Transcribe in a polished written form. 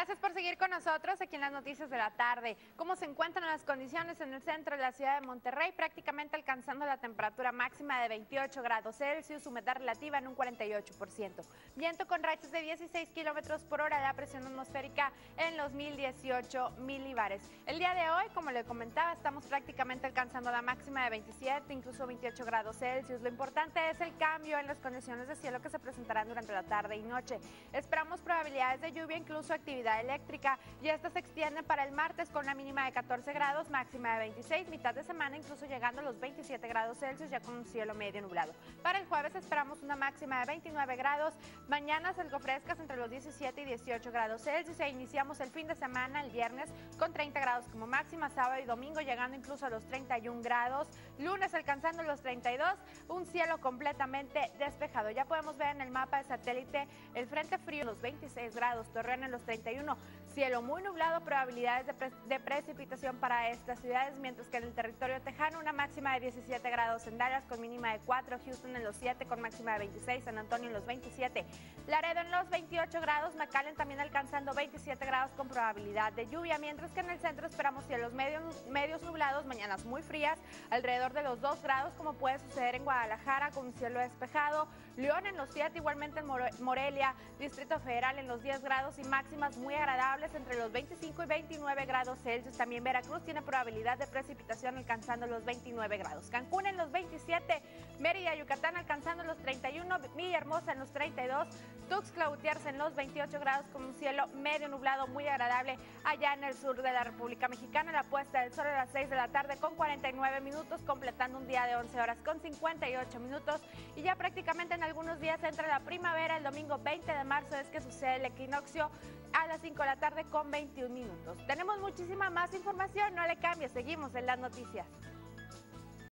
Gracias por seguir con nosotros aquí en las noticias de la tarde. ¿Cómo se encuentran las condiciones en el centro de la ciudad de Monterrey? Prácticamente alcanzando la temperatura máxima de 28 grados Celsius, humedad relativa en un 48%. Viento con rachas de 16 kilómetros por hora, la presión atmosférica en los 1018 milibares. El día de hoy, como le comentaba, estamos prácticamente alcanzando la máxima de 27, incluso 28 grados Celsius. Lo importante es el cambio en las condiciones de cielo que se presentarán durante la tarde y noche. Esperamos probabilidades de lluvia, incluso actividad eléctrica, y esta se extiende para el martes con una mínima de 14 grados, máxima de 26, mitad de semana incluso llegando a los 27 grados Celsius, ya con un cielo medio nublado. Para el jueves esperamos una máxima de 29 grados, mañanas algo frescas entre los 17 y 18 grados Celsius, e iniciamos el fin de semana el viernes con 30 grados como máxima, sábado y domingo llegando incluso a los 31 grados, lunes alcanzando los 32, un cielo completamente despejado. Ya podemos ver en el mapa de satélite el frente frío en los 26 grados, Torreón en los 31, cielo muy nublado, probabilidades de precipitación para estas ciudades, mientras que en el territorio tejano una máxima de 17 grados en Dallas con mínima de 4, Houston en los 7 con máxima de 26, San Antonio en los 27, Laredo en los 28 grados, McAllen también alcanzando 27 grados con probabilidad de lluvia, mientras que en el centro esperamos cielos medios nublados, mañanas muy frías, alrededor de los 2 grados como puede suceder en Guadalajara con un cielo despejado, León en los 7, igualmente en Morelia, Distrito Federal en los 10 grados y máximas muy agradables entre los 25 y 29 grados Celsius. También Veracruz tiene probabilidad de precipitación alcanzando los 29 grados. Cancún en los 27, Mérida, Yucatán alcanzando los 31, Villahermosa en los 32, Tuxtla Gutiérrez en los 28 grados con un cielo medio nublado muy agradable allá en el sur de la República Mexicana. La puesta del sol a las 6 de la tarde con 49 minutos, completando un día de 11 horas con 58 minutos. Y ya prácticamente en algunos días entra la primavera. El domingo 20 de marzo es que sucede el equinoccio a las 5 de la tarde con 21 minutos. Tenemos muchísima más información, no le cambie, seguimos en las noticias.